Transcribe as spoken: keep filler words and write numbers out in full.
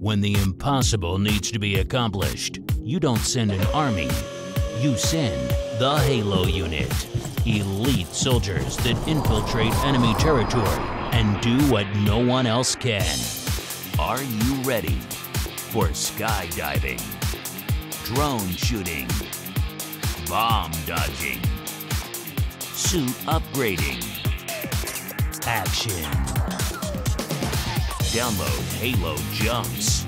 When the impossible needs to be accomplished, you don't send an army, you send the Halo Unit. Elite soldiers that infiltrate enemy territory and do what no one else can. Are you ready for skydiving, drone shooting, bomb dodging, suit upgrading, action? Download Halo Jumps